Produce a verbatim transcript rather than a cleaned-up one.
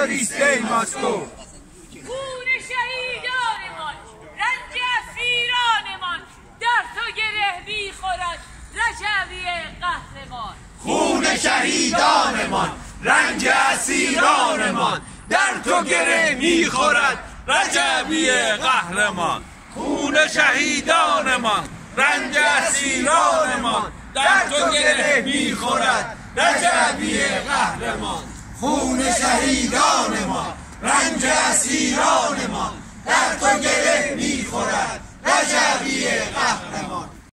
تروریست ای ماسکو. خون شهیدانمان، رنج اسیرانمان، در تو گره میخورد رجوی قهرمان. خون شهیدانمان، رنج اسیرانمان، در تو گره میخورد رجوی قهرمان. خون شهیدانمان، رنج اسیرانمان، در تو گره میخورد رجوی قهرمان. خون شهیدانمان، رنج اسیرانمان، در تو گره میخورد رجوی قهرمان.